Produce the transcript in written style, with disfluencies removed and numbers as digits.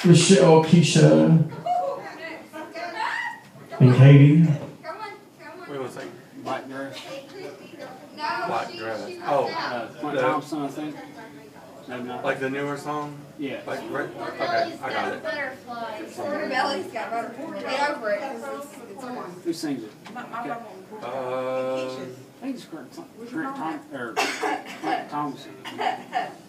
Michelle, Keisha, and Katie. Wait one second. Black dress. Black dress. Oh, Clint Thompson, I think. Maybe not. like the newer song? Yeah. Like, right? Okay, I got it. Her belly's got butterflies. Get over it. It's on. Who sings it? Uh, I think it's Clint Thompson.